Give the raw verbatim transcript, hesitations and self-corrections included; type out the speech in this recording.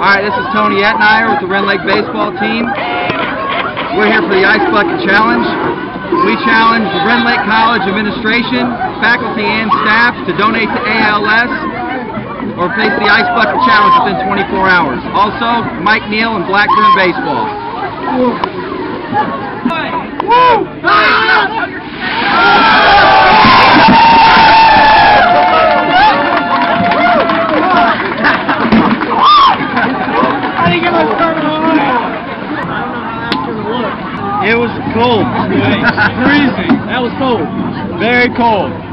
Alright, this is Tony Etnier with the Rend baseball team. We're here for the Ice Bucket Challenge. We challenge the Rend Lake College administration, faculty, and staff to donate to A L S or face the Ice Bucket Challenge within twenty-four hours. Also, Mike Neal and Blackburn Baseball. Woo! It was cold. Freezing. That was cold. Very cold.